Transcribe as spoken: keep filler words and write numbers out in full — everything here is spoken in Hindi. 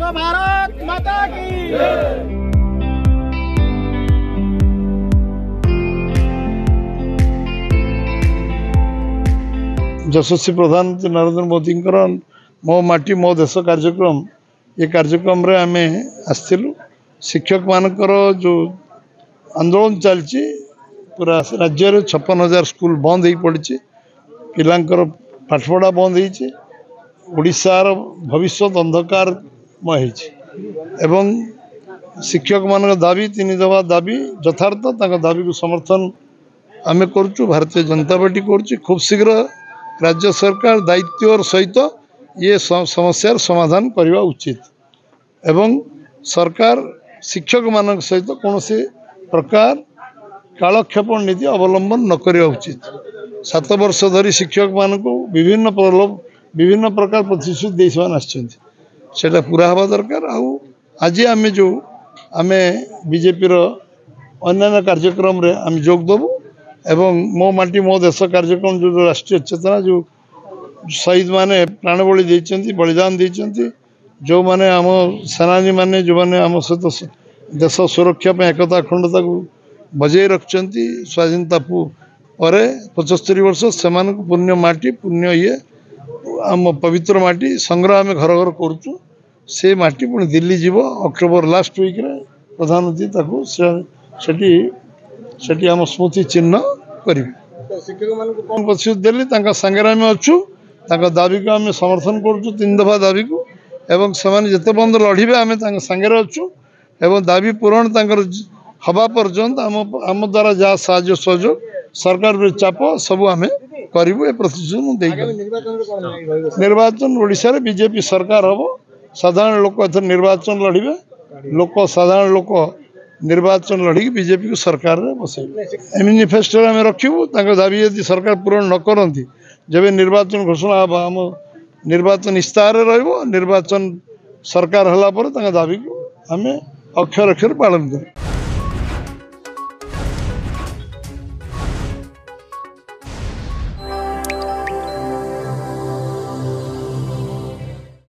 भारत माता की यशस्वी प्रधानमंत्री नरेंद्र मोदी मो माटी मो देश कार्यक्रम ये कार्यक्रम रे आमे आसलु शिक्षक मानकर जो आंदोलन चलती पूरा राज्य में छप्पन हजार स्कूल बंद हो पड़ी पिलांकर पाठपढ़ा बंद होशार भविष्य अंधकारमय एवं शिक्षक मान दाबी तीन दफा दाबी यथार्थ दाबी को समर्थन आम करुँ भारतीय जनता पार्टी करुँ खूब शीघ्र राज्य सरकार दायित्व सहित ये समस्यार समाधान करने उचित एवं सरकार शिक्षक मान सहित कौन से प्रकार कालक्षेपण नीति अवलंबन न करने उचित। सात वर्ष धरी शिक्षक मान को विभिन्न प्रलोभ विभिन्न प्रकार प्रतिश्रुति से पूरा हवा दरकार। आज आम जो आम बीजेपी अन्य कार्यक्रम रे आम जोग देवु एवं मो माटी मो देश कार्यक्रम जो राष्ट्रीय चेतना जो शहीद माने प्राण बलि देइचंती बलिदान देइचंती जो माने आम सेनानी माने जो माने आम सहित देश सुरक्षा पे एकता अखंडता को बजाय रखचंती स्वाधीनता पर पचस्तरी वर्ष से पुण्य माटी पुण्य ये आम पवित्र माटी संग्रह आम घर घर करुचु से माटी पुणी दिल्ली जीव अक्टोबर लास्ट वीक रे प्रधानमंत्री ताको सेठी सेठी आम स्मृति चिन्ह करी शिक्षक मान को कौन प्रतिश्रुति देली तांका संगे आम अच्छु तांका दाबी को आम समर्थन करुचु तीन दफा दाबी को एवं से जिते बंद लड़े आम संगे अच्छु एवं दाबी पूरण तांकर हवा पर्यंत आम आम द्वारा जहाँ साहाय्य सहयोग सरकार चाप सब आम करूँ ए प्रतिश्रुति निर्वाचन ओडिशा रे बीजेपी सरकार हम साधारण लोक एथर निर्वाचन लड़े लोक साधारण लोक निर्वाचन लड़ी बीजेपी को सरकार में बस मैनिफेस्टो आम रखू दाबी यदि सरकार पूरण न करती जब निर्वाचन घोषणा हम आम निर्वाचन इस्ताहार रहिबो निर्वाचन सरकार हला पर दाबी को आम अक्षर अक्षर पालन करूँ।